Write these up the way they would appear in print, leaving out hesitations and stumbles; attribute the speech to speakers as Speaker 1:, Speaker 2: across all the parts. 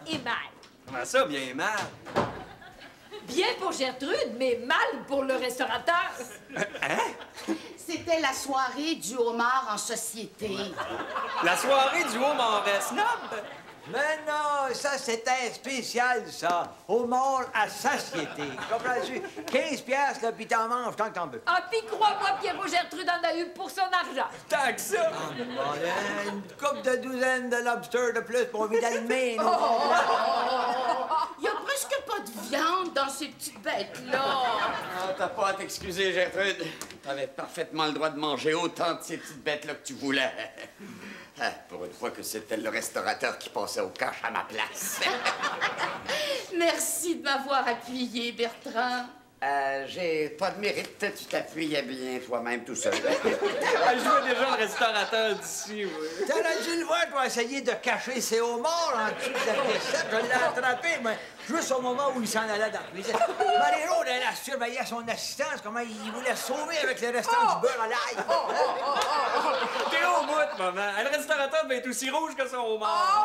Speaker 1: et mal.
Speaker 2: Comment ça, bien et mal?
Speaker 1: Bien pour Gertrude, mais mal pour le restaurateur.
Speaker 2: Hein?
Speaker 3: C'était la soirée du homard en société.
Speaker 2: La soirée du homard snob?
Speaker 4: Mais non, ça, c'était spécial, ça. Au mort à satiété. Comprends-tu? 15 piastres, là, puis t'en manges tant que t'en veux.
Speaker 1: Ah, puis crois-moi, Pierrot Gertrude en a eu pour son argent.
Speaker 2: Tant que ça!
Speaker 4: Bon, une couple de douzaines de lobsters de plus pour vider le main.
Speaker 3: Il y a presque pas de viande dans ces petites bêtes-là.
Speaker 5: Ah, t'as pas à t'excuser, Gertrude. T'avais parfaitement le droit de manger autant de ces petites bêtes-là que tu voulais. Ah, pour une fois que c'était le restaurateur qui passait au cash à ma place.
Speaker 3: Merci de m'avoir appuyé, Bertrand.
Speaker 5: J'ai pas de mérite. Tu t'appuyais bien toi-même tout seul.
Speaker 2: Je vois déjà le restaurateur d'ici, oui.
Speaker 4: T'aurais dû le voir, toi, essayer de cacher ses homards en dessous de la caissette. Je l'ai attrapé, mais juste au moment où il s'en allait dans la cuisine. Marie-Rose, elle a surveillé son assistance, comment il voulait sauver avec les restants du beurre à l'ail.
Speaker 2: T'es au bout, maman. Le restaurateur va être aussi rouge que son homard.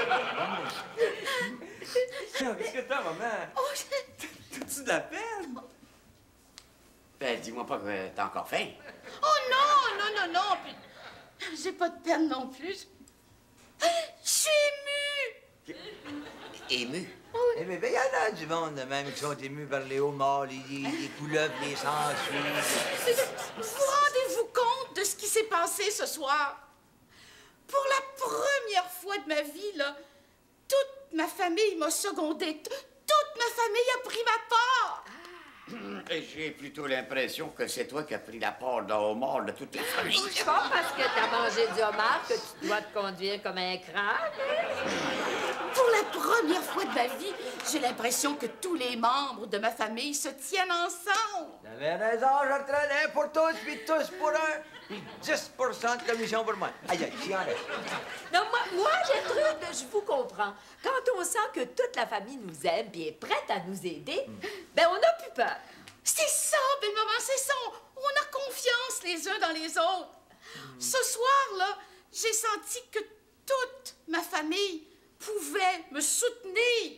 Speaker 2: Qu'est-ce que t'as, maman? T'as-tu de la peine?
Speaker 5: Ben, dis-moi pas que t'as encore faim.
Speaker 3: Oh non. Puis, j'ai pas de peine non plus. Je suis émue.
Speaker 5: Ému.
Speaker 4: Eh bien, il y en a du monde, de même, qui sont émus par les homards, les couleuvres, les sangsues.
Speaker 3: Vous rendez-vous compte de ce qui s'est passé ce soir? Pour la première fois de ma vie, là, toute ma famille m'a secondée. Toute ma famille a pris ma part.
Speaker 5: J'ai plutôt l'impression que c'est toi qui as pris la part d'un homard de toute la famille.
Speaker 1: C'est pas parce que t'as mangé du homard que tu dois te conduire comme un crâne.
Speaker 3: Pour la première fois de ma vie, j'ai l'impression que tous les membres de ma famille se tiennent ensemble.
Speaker 4: T'avais raison, Gertrude, un pour tous, puis tous pour un, puis 10 de commission pour moi. Aïe, aïe, j'y en reste.
Speaker 1: Non, moi, Gertrude, je vous comprends. Quand on sent que toute la famille nous aime et est prête à nous aider, ben on n'a plus peur.
Speaker 3: C'est ça, belle maman, c'est ça. On a confiance les uns dans les autres. Ce soir-là, j'ai senti que toute ma famille pouvait me soutenir.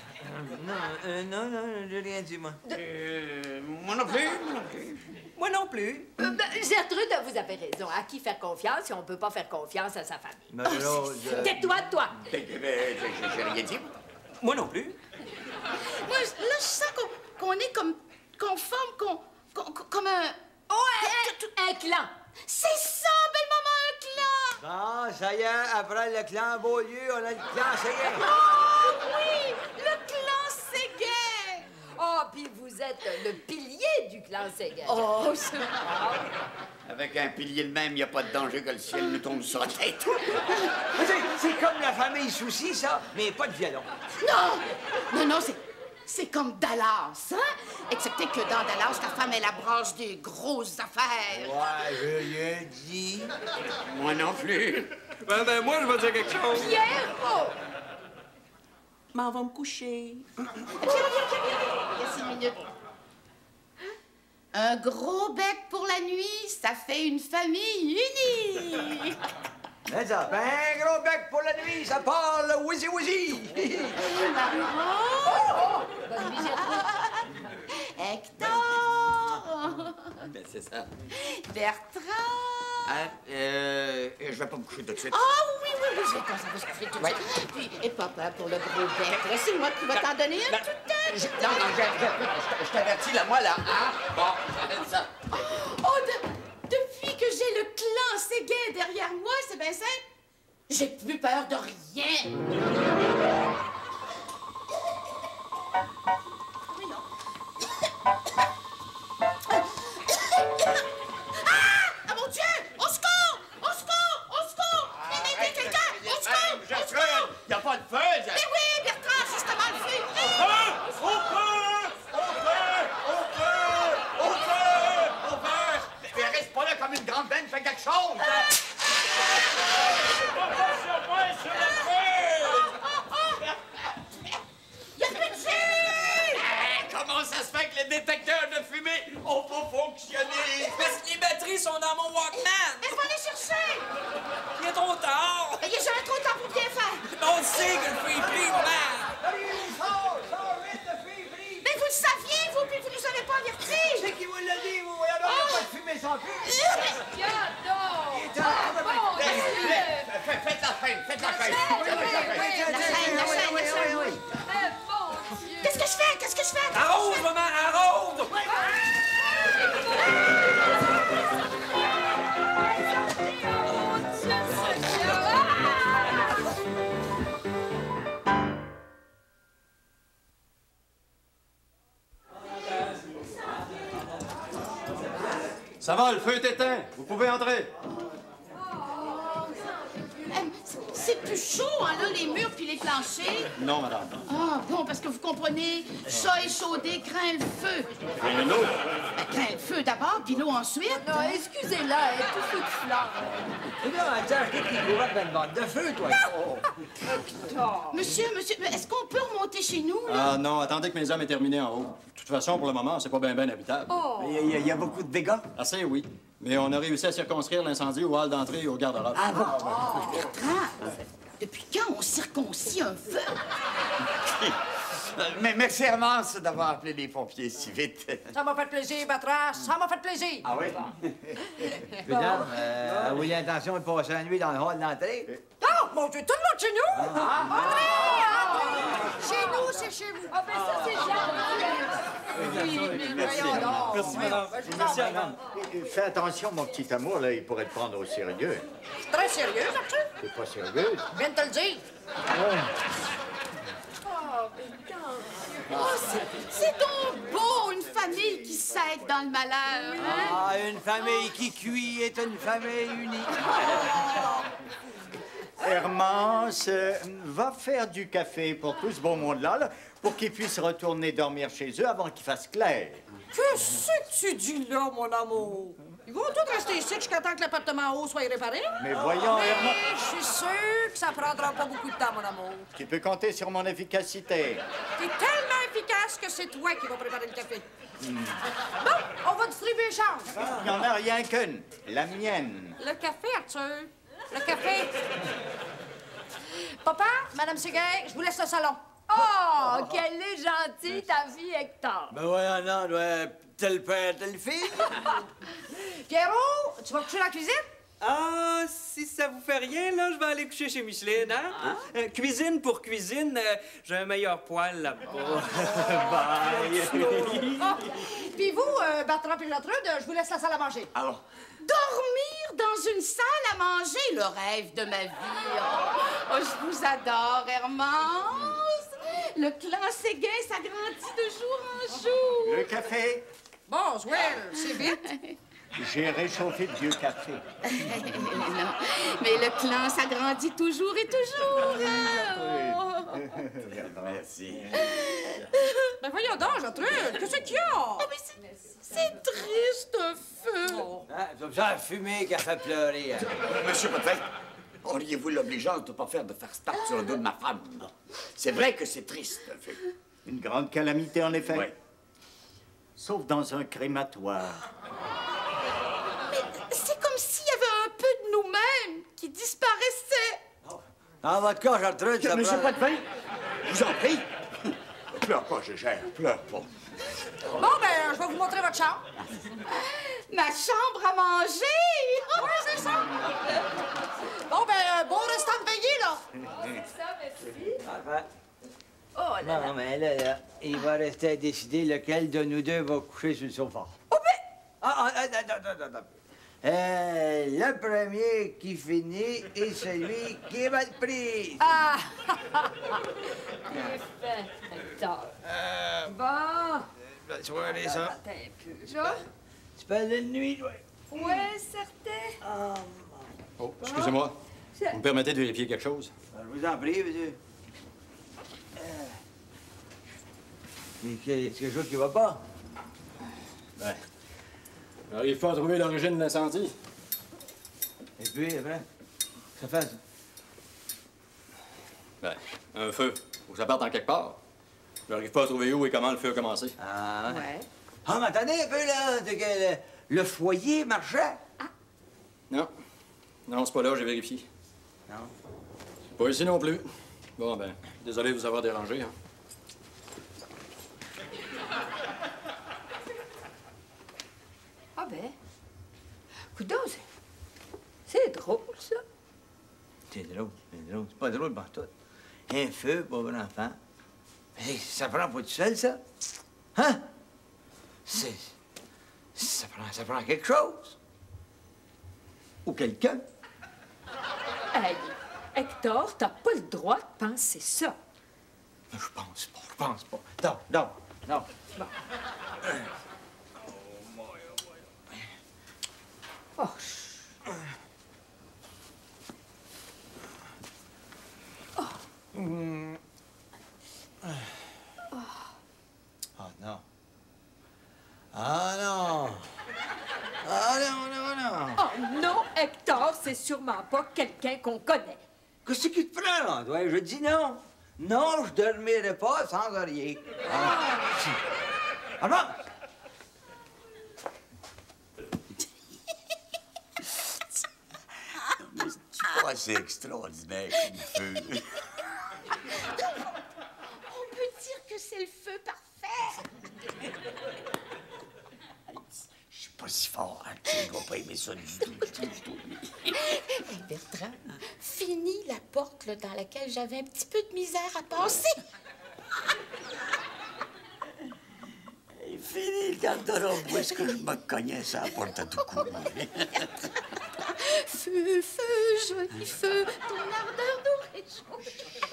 Speaker 4: Non, j'ai rien dit, moi.
Speaker 5: Moi non plus, moi non plus.
Speaker 2: Moi non plus.
Speaker 1: Gertrude, vous avez raison. À qui faire confiance si on ne peut pas faire confiance à sa famille?
Speaker 4: Marie-Rose,
Speaker 1: Tais-toi, toi!
Speaker 5: J'ai rien dit.
Speaker 2: Moi non plus.
Speaker 3: Moi, là, je sens qu'on est qu'on forme comme un...
Speaker 1: Oh, un clan!
Speaker 3: C'est ça, belle maman, un clan!
Speaker 4: Ah, ça y est, après le clan Beaulieu, on a le clan Séguin.
Speaker 3: Oh oui, le clan Séguin!
Speaker 1: Oh, puis vous êtes le pilier du clan Séguin.
Speaker 3: Oh,
Speaker 5: Avec un pilier de même, il n'y a pas de danger que le ciel nous tombe sur la tête.
Speaker 4: C'est comme la famille Souci, ça, mais pas de violon.
Speaker 3: Non, c'est comme Dallas, hein? Excepté que dans Dallas, ta femme est la branche des grosses affaires.
Speaker 4: Ouais, j'ai rien dit.
Speaker 5: Moi non plus.
Speaker 2: Ben, moi, je vais dire quelque chose.
Speaker 3: Pierrot!
Speaker 2: M'en va me coucher.
Speaker 3: Viens, il y a 6 minutes. Un gros bec pour la nuit, ça fait une famille unie.
Speaker 4: Mais ça, ben gros bec pour la nuit, ça parle wizzy.
Speaker 1: Bonne nuit, Gertrude.
Speaker 3: Hector!
Speaker 5: Ben, c'est ça.
Speaker 3: Bertrand!
Speaker 5: Hein? Je vais pas me coucher tout de suite.
Speaker 3: Ah oui, je vais commencer à se coucher tout de suite. Puis, et papa, pour le gros bec, là, c'est moi qui vais t'en donner un tout de tête.
Speaker 5: Non, je t'avertis, là, moi, là. Hein? Bon, ça.
Speaker 3: Oh, depuis que j'ai le clan Séguin derrière moi, c'est bien simple. J'ai plus peur de rien. Ah, mon Dieu! Au secours! Au secours! Au secours! Aidez quelqu'un! Au secours! Au secours!
Speaker 5: Il n'y a pas de feu!
Speaker 3: Mais oui, Bertrand, justement, le feu!
Speaker 5: Au feu! Tu reste pas là comme une grande benne, fais quelque chose!
Speaker 3: Il y a plus de feu!
Speaker 5: Comment ça se fait que les détecteurs de fumée ont pas fonctionné?
Speaker 2: Parce que les batteries sont dans mon Walkman.
Speaker 3: Il faut aller chercher!
Speaker 2: Il est trop tard.
Speaker 3: Il y a jamais trop de temps pour bien faire!
Speaker 2: On sait que le feu est plus mal.
Speaker 4: Sors vite, la fille, prie!
Speaker 3: Mais vous le saviez, vous, puis vous nous avez pas avertis!
Speaker 4: C'est qui vous l'a dit, vous? Il n'y a pas de fumée sans feu!
Speaker 5: Faites la fin, faites la fin.
Speaker 3: Qu'est-ce que je fais? Qu'est-ce que je fais?
Speaker 2: Arrose, maman, arrose!
Speaker 6: Ça va, le feu est éteint. Vous pouvez entrer.
Speaker 3: C'est plus chaud, hein, là, les murs puis les planchers.
Speaker 6: Non, madame.
Speaker 3: Ah, bon, parce que vous comprenez, chat échaudé craint le feu.
Speaker 6: Et l'eau?
Speaker 3: Craint le feu d'abord, puis l'eau ensuite.
Speaker 1: Non, excusez-la, elle est tout feu de fleurs.
Speaker 4: Et là, tiens, qu'est-ce qui couvre dans une bande de feu, toi?
Speaker 3: Monsieur, est-ce qu'on peut remonter chez nous, là?
Speaker 6: Ah non, attendez que mes hommes aient terminé en haut. De toute façon, pour le moment, c'est pas bien habitable.
Speaker 4: Il y a beaucoup de dégâts?
Speaker 6: Assez, oui. Mais on a réussi à circonscrire l'incendie au hall d'entrée et au garde-robe.
Speaker 4: Ah bon?
Speaker 3: Bertrand, depuis quand on circoncis un feu?
Speaker 5: Mais merci, Hermance, d'avoir appelé les pompiers si vite.
Speaker 1: Ça m'a fait plaisir, Bertrand, ça m'a fait plaisir.
Speaker 5: Ah oui?
Speaker 4: Mesdames, avez-vous l'intention de passer la nuit dans le hall d'entrée?
Speaker 1: Oh, mon Dieu, tout le monde chez nous? Entrez! Chez nous, c'est chez vous. Ah, ben ça, c'est gentil. Voyons donc.
Speaker 2: Merci, madame. Merci, madame.
Speaker 7: Fais attention, mon petit amour, là, il pourrait te prendre au sérieux.
Speaker 1: Très sérieux, Arthur.
Speaker 7: T'es pas sérieuse?
Speaker 1: Je viens de te le dire.
Speaker 3: Oh, c'est donc beau, une famille qui s'aide dans le malheur, hein?
Speaker 4: Ah, une famille qui cuit est une famille unie.
Speaker 7: Hermance, va faire du café pour tout ce beau monde-là, là, pour qu'ils puissent retourner dormir chez eux avant qu'il fasse clair.
Speaker 1: Qu'est-ce que tu dis là, mon amour? Ils vont tous rester ici jusqu'à temps que l'appartement en haut soit réparé.
Speaker 7: Mais voyons, Hermance,
Speaker 1: Je suis sûre que ça prendra pas beaucoup de temps, mon amour.
Speaker 7: tu peux compter sur mon efficacité.
Speaker 1: T'es tellement efficace que c'est toi qui vas préparer le café. Bon, on va distribuer les chambres.
Speaker 7: Il n'y en a rien qu'une, la mienne.
Speaker 1: Le café, Arthur. Le café. Papa, Madame Séguin, je vous laisse le salon. Oh, qu'elle est gentille, ta fille, Hector.
Speaker 4: Ben voyons, non, tel père, telle fille.
Speaker 1: Pierrot, tu vas coucher dans la cuisine?
Speaker 2: Ah, si ça vous fait rien, là, je vais aller coucher chez Micheline, hein? Cuisine pour cuisine, j'ai un meilleur poêle là-bas. Bye!
Speaker 1: Puis vous, Bertrand et Gertrude, je vous laisse la salle à manger.
Speaker 5: Alors,
Speaker 3: Dormir dans une salle à manger, le rêve de ma vie. Oh, je vous adore, Hermance. Le clan Séguin s'agrandit de jour en jour.
Speaker 7: Le café?
Speaker 1: Bon, Swell, c'est vite.
Speaker 7: J'ai réchauffé le vieux café.
Speaker 3: Non, mais le clan s'agrandit toujours et toujours. hein.
Speaker 5: merci.
Speaker 1: Ben voyons donc, Gertrude, qu'est-ce qu'il y a?
Speaker 3: Oh, mais c'est triste, un feu.
Speaker 4: Hein, c'est ça, la fumée qui a fait pleurer. Hein.
Speaker 5: Monsieur Potvin, auriez-vous l'obligeance de ne pas faire de faire start sur le dos de ma femme? C'est vrai que c'est triste, un feu.
Speaker 7: Une grande calamité, en effet.
Speaker 5: Oui.
Speaker 7: Sauf dans un crématoire.
Speaker 3: C'est comme s'il y avait un peu de nous-mêmes qui disparaissait.
Speaker 4: Dans votre cas, Gertrude, ça
Speaker 5: Monsieur
Speaker 4: prend...
Speaker 5: Potvin, je vous en prie. Pleure pas, Gégère, pleure pas.
Speaker 1: Bon, ben, je vais vous montrer votre chambre.
Speaker 3: Ma chambre à manger.
Speaker 1: Oui, c'est ça. Bon, ben, bon restant de veillée, là.
Speaker 4: Parfait.
Speaker 1: Oh là là.
Speaker 4: Non, mais là, il va rester à décider lequel de nous deux va coucher sur le sofa.
Speaker 1: Oh, ben,
Speaker 4: Attends. Le premier qui finit est celui qui est mal pris.
Speaker 1: ah! Bien fait, Hector. Bon.
Speaker 4: Bonne soirée, ça.
Speaker 1: Attends un peu, là.
Speaker 4: Tu parles de nuit, toi?
Speaker 1: Ouais, certain.
Speaker 6: Oh, excusez-moi. Vous me permettez de vérifier quelque chose?
Speaker 4: Je vous en prie, monsieur. Mais c'est quelque chose qui va pas?
Speaker 6: Ben, j'arrive pas à trouver l'origine de l'incendie.
Speaker 4: Et puis, après, ça fait...
Speaker 6: Ben, un feu. Faut que ça parte en quelque part. J'arrive pas à trouver où et comment le feu a commencé.
Speaker 4: Ah, ouais.
Speaker 1: Ouais.
Speaker 4: Ah, mais attendez un peu, là. C'est que le foyer marchait.
Speaker 6: Non. Non, c'est pas là, j'ai vérifié.
Speaker 4: Non.
Speaker 6: Pas ici non plus. Bon, ben, désolé de vous avoir dérangé, hein.
Speaker 1: Ah ben, coudonc, c'est drôle, ça.
Speaker 4: C'est drôle, c'est drôle. C'est pas drôle pour tout. Un feu, pauvre enfant. Mais ça prend pas tout seul, ça? Hein? Ça prend quelque chose. Ou quelqu'un.
Speaker 1: Hey, Hector, t'as pas le droit de penser ça.
Speaker 4: Mais je pense pas. Non.
Speaker 1: Bon. Oh,
Speaker 4: Ah non. Ah non. Ah non.
Speaker 1: oh non, Hector, c'est sûrement pas quelqu'un qu'on connaît.
Speaker 4: Qu'est-ce qui te prend, là, toi? Je dis non. Non, je dormirai pas sans rien. Ah non!
Speaker 5: C'est pas assez extraordinaire comme feu.
Speaker 3: On peut dire que c'est le feu parfait.
Speaker 5: Je suis pas si fort, hein. Tu vas pas aimer ça du tout.
Speaker 3: Hey, Bertrand, finis la porte là, dans laquelle j'avais un petit peu de misère à passer.
Speaker 5: Fini le garde-robe. Où est-ce que je me cognais ça à la porte à tout coup?
Speaker 3: Feu, joli feu, ton ardeur nous réchauffe.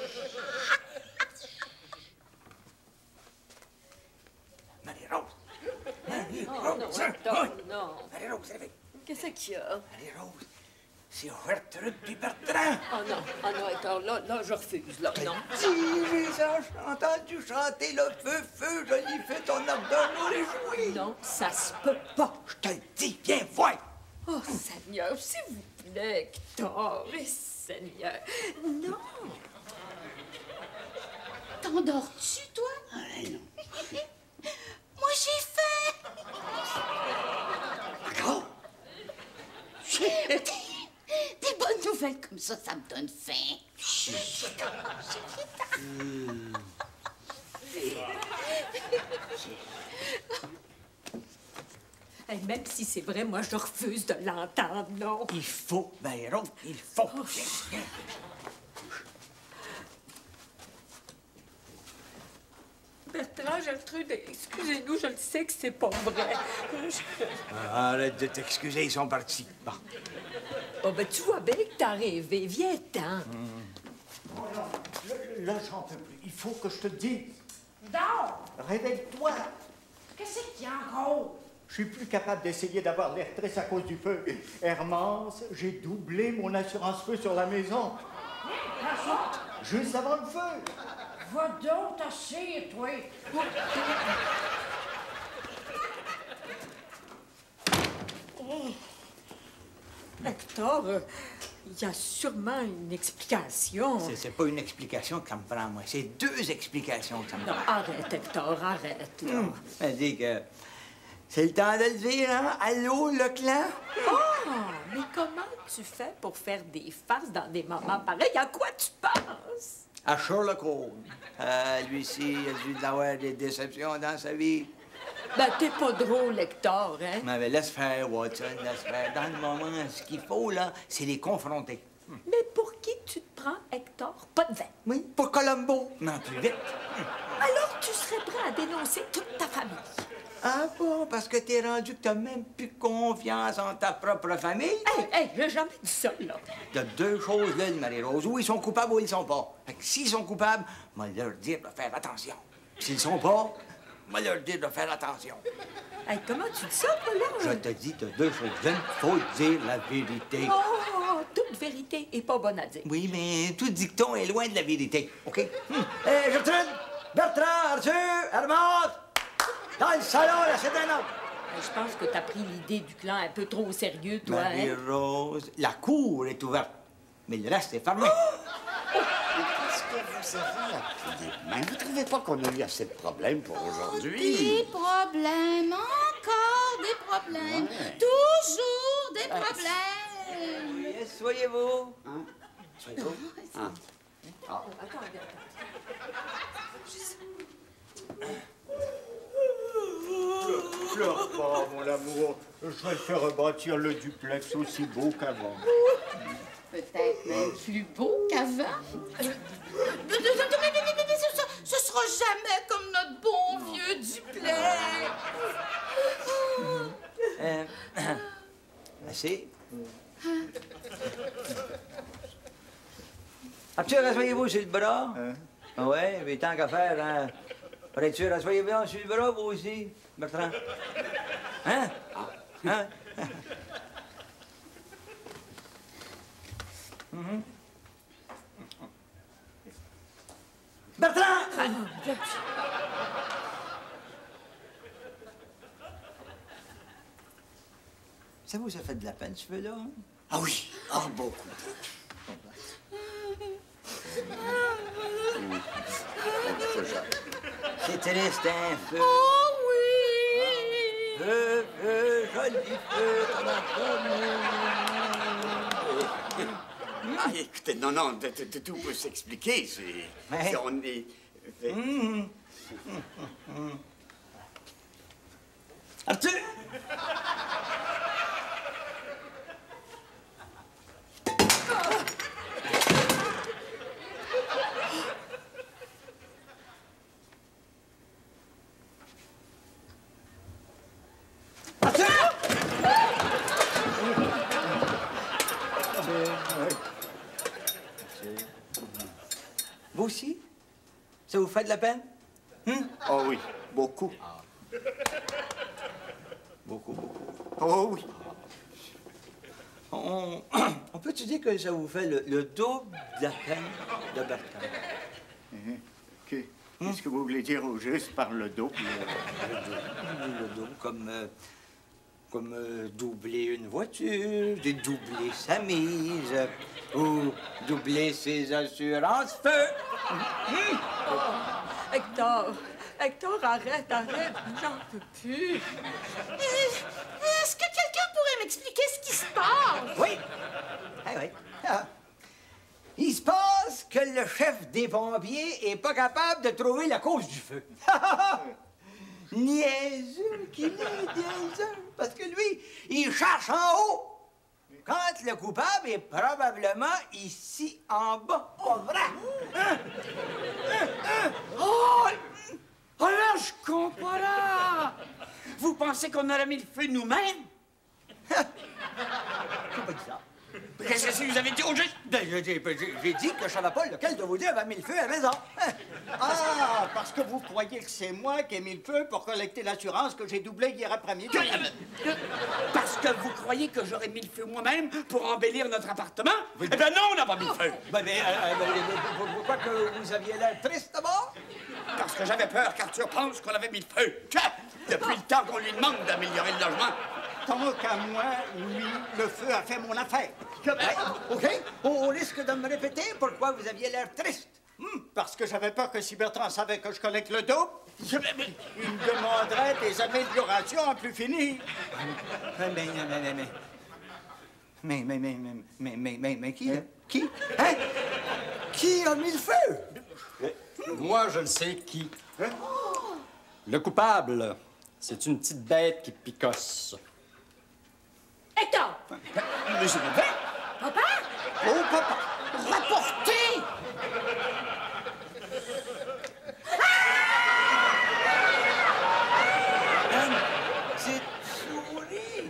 Speaker 4: Marie-Rose!
Speaker 1: Oh non, Hector, non.
Speaker 4: Marie-Rose, réveille!
Speaker 1: Qu'est-ce qu'il y a?
Speaker 4: Marie-Rose, c'est Gertrude puis Bertrand!
Speaker 1: Oh non, Hector, là, je refuse, là, non.
Speaker 4: J'ai entendu chanter le feu, joli feu, ton ardeur nous réjouit!
Speaker 1: Non, ça se peut pas.
Speaker 4: Je te le dis, viens voir!
Speaker 1: Oh, Seigneur, s'il vous plaît, Hector, mais Seigneur, non.
Speaker 3: T'endors-tu, toi?
Speaker 5: Non.
Speaker 3: Moi, j'ai faim.
Speaker 5: Encore?
Speaker 3: Des bonnes nouvelles comme ça me donne faim.
Speaker 1: Hey, même si c'est vrai, moi, je refuse de l'entendre, non.
Speaker 4: Il faut, Marie-Rose, il faut!
Speaker 1: Bertrand, Gertrude, excusez-nous, je le sais que c'est pas vrai.
Speaker 4: Arrête de t'excuser, ils sont partis. Bon.
Speaker 1: Oh, ben, tu vois bien que t'as rêvé. Viens-t'en.
Speaker 7: Là, j'en peux plus. Il faut que je te dise.
Speaker 3: Dors!
Speaker 7: Réveille-toi.
Speaker 3: Qu'est-ce qu'il y a encore?
Speaker 7: Je suis plus capable d'essayer d'avoir l'air triste à cause du feu. Hermance, j'ai doublé mon assurance feu sur la maison. Juste avant le feu.
Speaker 3: Va donc t'asseoir, toi.
Speaker 1: Hector, il y a sûrement une explication.
Speaker 4: C'est pas une explication que ça me prend, moi. C'est deux explications que ça me
Speaker 1: Non,
Speaker 4: prend.
Speaker 1: arrête, Hector, arrête, là.
Speaker 4: Elle dit que c'est le temps de le dire, hein? Allô, le clan?
Speaker 1: Oh, mais comment tu fais pour faire des farces dans des moments pareils? À quoi tu penses?
Speaker 4: À Sherlock Holmes. Lui-ci, il a dû avoir des déceptions dans sa vie.
Speaker 1: Ben, t'es pas drôle, Hector, hein?
Speaker 4: Mais laisse faire, Watson, laisse faire. Dans le moment, ce qu'il faut, là, c'est les confronter.
Speaker 1: Mais pour qui tu te prends, Hector? Pas de vin.
Speaker 4: Oui, pour Colombo. Non, plus vite.
Speaker 1: Alors, tu serais prêt à dénoncer toute ta famille.
Speaker 4: Ah bon, parce que t'es rendu que t'as même plus confiance en ta propre famille?
Speaker 1: Hey, j'ai jamais dit ça, là.
Speaker 4: Il y a deux choses là, Marie-Rose. Ou ils sont coupables ou ils sont pas. Fait que s'ils sont coupables, moi leur dire de faire attention. S'ils sont pas, moi leur dire de faire attention.
Speaker 1: Hey, comment tu dis ça, toi, là?
Speaker 4: Je te dis, t'as deux choses. Il faut dire la vérité.
Speaker 1: Oh, toute vérité est pas bonne à dire.
Speaker 4: Oui, mais tout dicton est loin de la vérité, OK? Gertrude, Bertrand, Arthur, Hermance, dans le salon, là, c'est un homme.
Speaker 1: Je pense que t'as pris l'idée du clan un peu trop au sérieux, toi, hein?
Speaker 4: Marie-Rose, la cour est ouverte, mais le reste est fermé.
Speaker 5: Qu'est-ce que vous avez appris des mains? Vous trouvez pas qu'on a eu assez de problèmes pour aujourd'hui?
Speaker 3: Des problèmes, encore des problèmes.
Speaker 5: Ouais.
Speaker 3: Toujours des problèmes.
Speaker 4: Soyez-vous.
Speaker 5: Hein? Soyez-vous? Ah.
Speaker 1: Attends.
Speaker 7: Pleure pas, mon amour. Je vais te faire rebâtir le duplex aussi beau qu'avant.
Speaker 3: Peut-être même plus beau qu'avant. Mais ce sera jamais comme notre bon vieux duplex.
Speaker 4: Assez. As-tu rasseyez-vous sur le bras? Ah ouais, mais tant qu'à faire, hein? Aurais-tu rasseyez-vous sur le bras, vous aussi, Bertrand? Hein? Hein? Bertrand! Ça vous a fait de la peine, ce feu-là? Hein?
Speaker 5: Ah oui, ah beaucoup.
Speaker 4: C'est triste, hein, feu?
Speaker 3: Oh oui!
Speaker 4: Feu, joli feu, ton
Speaker 5: Ah, écoutez, non, tout peut s'expliquer.
Speaker 4: Ouais.
Speaker 5: On est...
Speaker 4: Arthur! Vous aussi? Ça vous fait de la peine?
Speaker 7: Oh oui, beaucoup.
Speaker 4: Beaucoup.
Speaker 7: Oh oui.
Speaker 4: On peut-tu dire que ça vous fait le double de la peine de Bertrand?
Speaker 7: Qu'est-ce que vous voulez dire au juste par le double?
Speaker 4: Le double, comme doubler une voiture, doubler sa mise, ou doubler ses assurances feu.
Speaker 1: Hector, arrête, j'en peux plus.
Speaker 3: Est-ce que quelqu'un pourrait m'expliquer ce qui se passe?
Speaker 4: Oui. Oui. Ah. Il se passe que le chef des pompiers est pas capable de trouver la cause du feu. Niaiseux qu'il est, niaiseux. Parce que lui, il cherche en haut. Quand le coupable est probablement ici en bas. Pas vrai?
Speaker 8: Oh là, je comprends! Vous pensez qu'on aurait mis le feu nous-mêmes?
Speaker 4: J'ai pas dit ça.
Speaker 8: Qu'est-ce que vous avez dit au juste?
Speaker 4: J'ai dit que je savais pas lequel de vous deux avait mis le feu à la maison.
Speaker 7: Ah, parce que vous croyez que c'est moi qui ai mis le feu pour collecter l'assurance que j'ai doublée hier après-midi.
Speaker 8: Parce que vous croyez que j'aurais mis le feu moi-même pour embellir notre appartement? Eh bien non, on n'a pas mis le feu!
Speaker 4: Pourquoi que vous aviez l'air triste d'abord?
Speaker 8: Parce que j'avais peur qu'Arthur pense qu'on avait mis le feu. Depuis le temps qu'on lui demande d'améliorer le logement.
Speaker 7: Tant qu'à moi, lui, le feu a fait mon affaire.
Speaker 4: OK. Au risque de me répéter, pourquoi vous aviez l'air triste?
Speaker 7: Parce que j'avais peur que si Bertrand savait que je collecte le double, il me demanderait des améliorations à plus finir.
Speaker 4: Mais qui? Qui? Hein? Qui a mis le feu?
Speaker 6: Moi, je le sais qui. Le coupable, c'est une petite bête qui picosse.
Speaker 1: Hector!
Speaker 8: Mais je me vais.
Speaker 1: Papa?
Speaker 7: Oh, papa!
Speaker 3: Rapportez!
Speaker 4: C'est souris.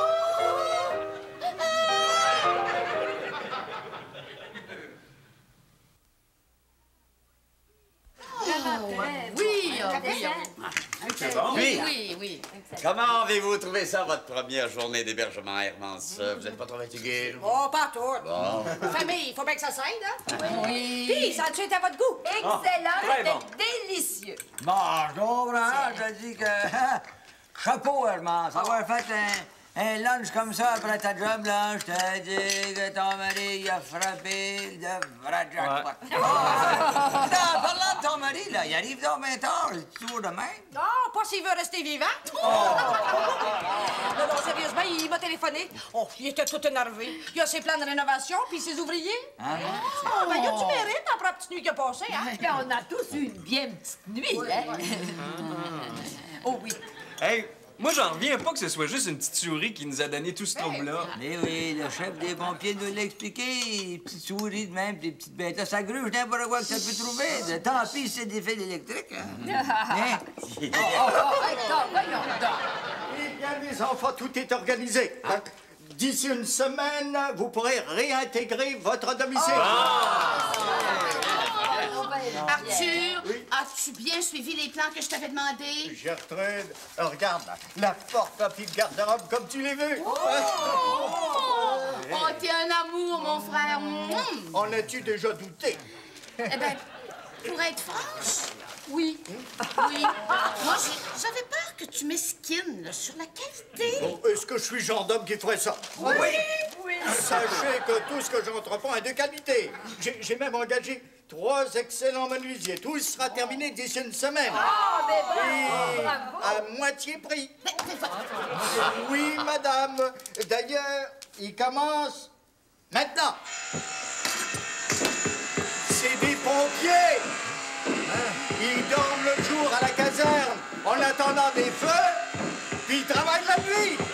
Speaker 5: Oui. Comment avez-vous trouvé ça, votre première journée d'hébergement à Hermance? Vous n'êtes pas trop fatigué?
Speaker 9: Oh, pas tout.
Speaker 5: Bon.
Speaker 9: Famille, il faut bien que ça s'aide, hein?
Speaker 1: Oui.
Speaker 9: Puis, ça a-tu été à votre goût?
Speaker 1: Excellent,
Speaker 4: très bon.
Speaker 1: c'était délicieux.
Speaker 4: Bon, je comprends. Je dis que... Chapeau, Hermance. Avoir fait un lunch comme ça après ta job, là, je te dis que ton mari, il a frappé le vrai jackpot. En parlant de ton mari, là, il arrive donc 20 heures, toujours de même.
Speaker 9: Non, pas s'il veut rester vivant. Non, sérieusement, il m'a téléphoné. Oh, il était tout énervé. Il a ses plans de rénovation, puis ses ouvriers. Oh, ben, il a du mérite après la petite nuit qui a passé, hein?
Speaker 1: Ben, on a tous eu une bien petite nuit, hein?
Speaker 9: Oh oui.
Speaker 2: Hey, moi, j'en reviens pas que ce soit juste une petite souris qui nous a donné tout ce trouble-là.
Speaker 4: Mais oui, le chef des pompiers nous l'a expliqué. Les petites souris de même, les petites bêtes, ça gruge n'importe quoi que ça peut trouver. Tant pis si c'est des fils électriques. Hein?
Speaker 1: Voyons donc.
Speaker 7: Eh bien, les enfants, tout est organisé. Hein? D'ici une semaine, vous pourrez réintégrer votre domicile.
Speaker 3: Arthur, as-tu bien suivi les plans que je t'avais demandé?
Speaker 7: Gertrude, regarde, la porte-papier de garde-robe comme tu l'as vu.
Speaker 3: Oh, t'es un amour, mon frère.
Speaker 7: En as-tu déjà douté?
Speaker 3: Eh bien, pour être franche, oui. Oui. Moi, j'avais peur que tu m'esquines là, sur la qualité.
Speaker 7: Bon, est-ce que je suis le genre d'homme qui ferait ça?
Speaker 3: Oui.
Speaker 7: Sachez que tout ce que j'entreprends est de qualité. J'ai même engagé 3 excellents menuisiers. Tout sera terminé d'ici une semaine. Et à moitié prix. Oui, madame. D'ailleurs, il commence maintenant. C'est des pompiers. Ils dorment le jour à la caserne en attendant des feux, puis ils travaillent la nuit.